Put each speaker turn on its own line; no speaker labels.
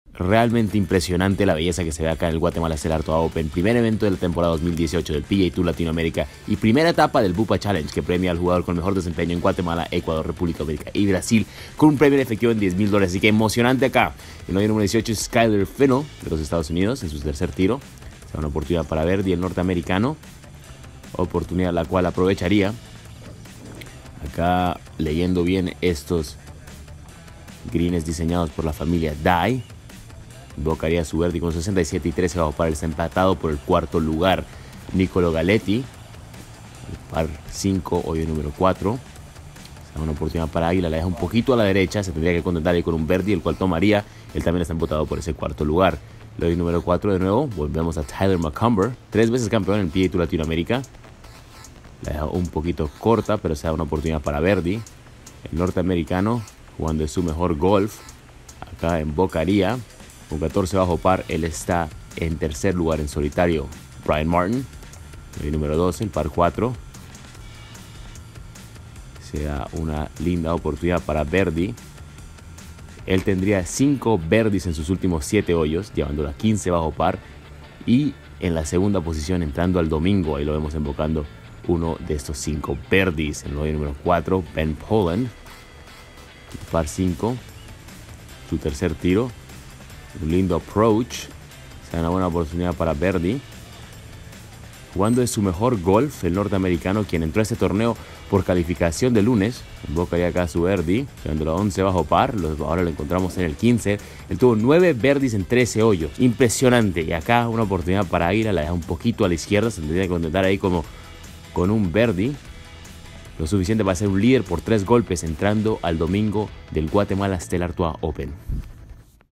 Realmente impresionante la belleza que se ve acá en el Guatemala Stellar Tour Open, primer evento de la temporada 2018 del PGA Tour Latinoamérica y primera etapa del Bupa Challenge, que premia al jugador con mejor desempeño en Guatemala, Ecuador, República Dominicana y Brasil, con un premio en efectivo en $10,000. Así que emocionante acá. El hoyo número 18 es Skyler Fennell de los Estados Unidos en su tercer tiro. Será una oportunidad para Verdi, el norteamericano, oportunidad la cual aprovecharía. Acá leyendo bien estos greens diseñados por la familia Dye, invocaría su Verdi con 67 y 13 bajo par. Está empatado por el cuarto lugar Nicolo Galetti, el par 5, hoyo número 4. Una oportunidad para Águila, la deja un poquito a la derecha, se tendría que contentar ahí con un Verdi, el cual tomaría. Él también está empatado por ese cuarto lugar. El hoyo número 4 de nuevo, volvemos a Tyler McCumber, 3 veces campeón en el PGA Tour Latinoamérica. La deja un poquito corta, pero se da una oportunidad para Verdi, el norteamericano, jugando su mejor golf. Acá invocaría con 14 bajo par. Él está en tercer lugar en solitario. Brian Martin, el número 12, el par 4. Se da una linda oportunidad para Verdi. Él tendría 5 Verdis en sus últimos 7 hoyos, llevándolo a 15 bajo par. Y en la segunda posición, entrando al domingo, ahí lo vemos invocando uno de estos 5 Verdis. En el hoyo número 4, Ben Poland, par 5, su tercer tiro. Un lindo approach. Se da una buena oportunidad para Verdi. Jugando de su mejor golf, el norteamericano, quien entró a este torneo por calificación de lunes. Invocaría acá a su Verdi, llevándolo a 11 bajo par. Ahora lo encontramos en el 15. Él tuvo 9 Verdis en 13 hoyos. Impresionante. Y acá una oportunidad para Águila. La deja un poquito a la izquierda. Se tendría que contentar ahí como con un Verdi. Lo suficiente para ser un líder por 3 golpes entrando al domingo del Guatemala Stellar Tour Open.